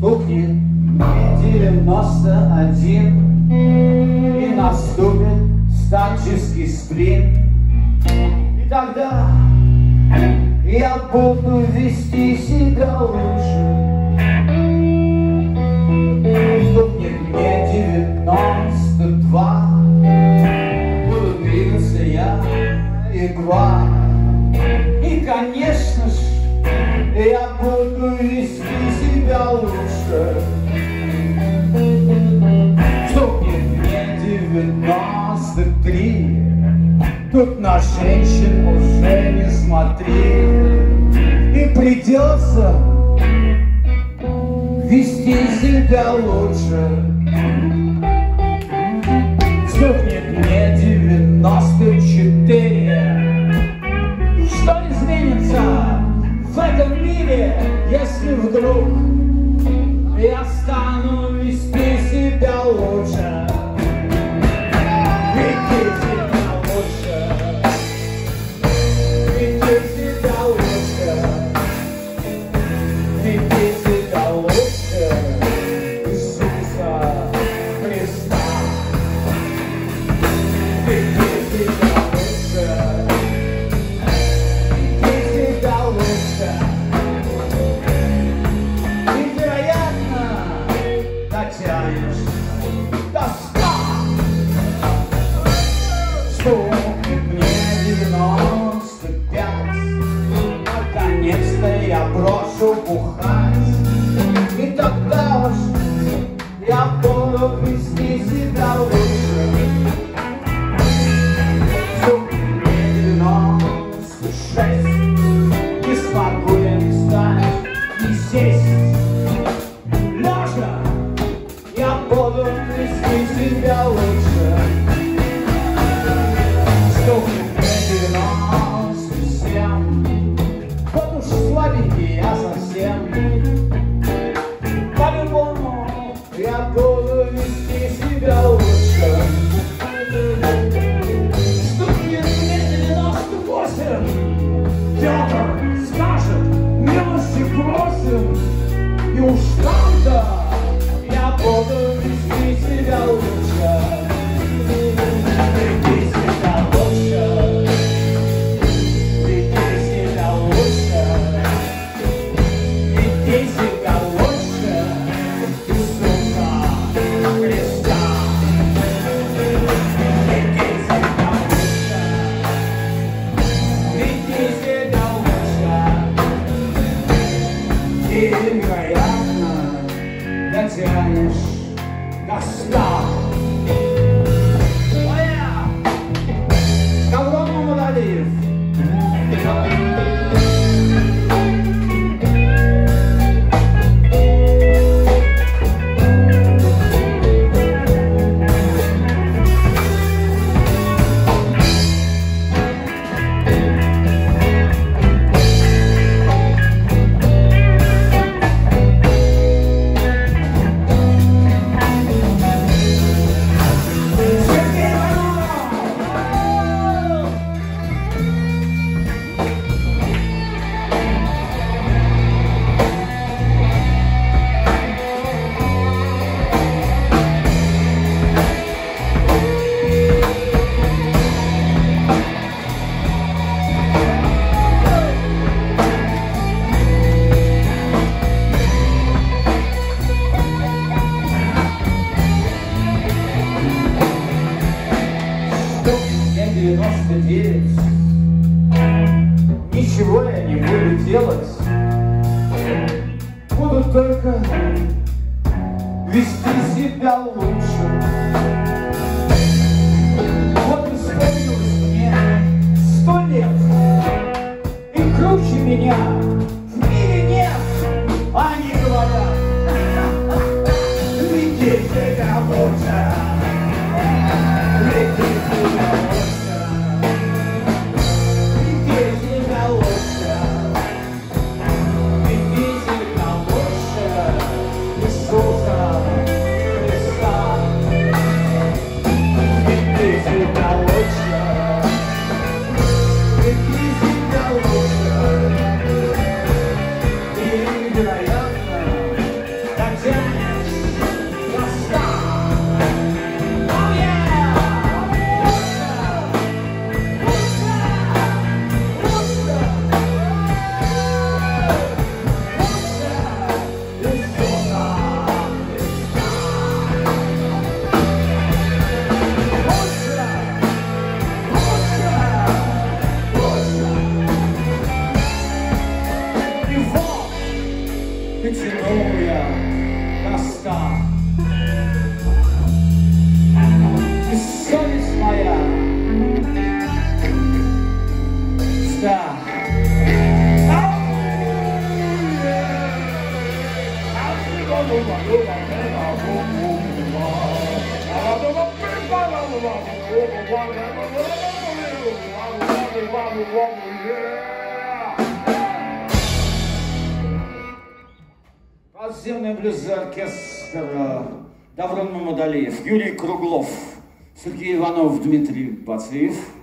Стукнет мне 91, и наступит старческий сплин. И тогда я буду вести себя лучше. Стукнет мне 92, буду двигаться я едва. И, конечно ж, я буду вести себя лучше. Стукнет мне 93, тут на женщин уже не смотри. И придется вести себя лучше. Стукнет мне 94. Что изменится в этом мире, если вдруг я стану вести себя лучше? Веди себя лучше, веди себя лучше, веди себя лучше Иисуса Христа. Веди себя лучше, веди себя лучше. И, вероятно, дотянешь до 100. Стукнет мне 95, наконец-то я брошу бухать. И тогда уж я буду вести себя лучше. Стукнет мне 96, не смогу я не встать, не сесть. Лежа я буду вести себя лучше. Стукнет мне 97, вот уж слабенький я совсем. По-любому я буду вести себя лучше. Стукнет мне 98, Петр скажет: милости просим. И уж там-то я буду вести себя лучше. Веди себя лучше, веди себя лучше, веди себя лучше Иисуса Христа. Веди себя лучше, веди себя лучше. И, вероятно, дотянешь до 100. Огромному Водолеев. Ничего я не буду делать, буду только вести себя лучше. Вот исполнилось мне 100 лет, и круче меня в мире нет. Они говорят: веди себя лучше, веди себя лучше. потянул я тоска. И совесть моя ста. Подземный блюзовый оркестр Даврон Мамадалиев, Юрий Круглов, Сергей Иванов, Дмитрий Бацеев.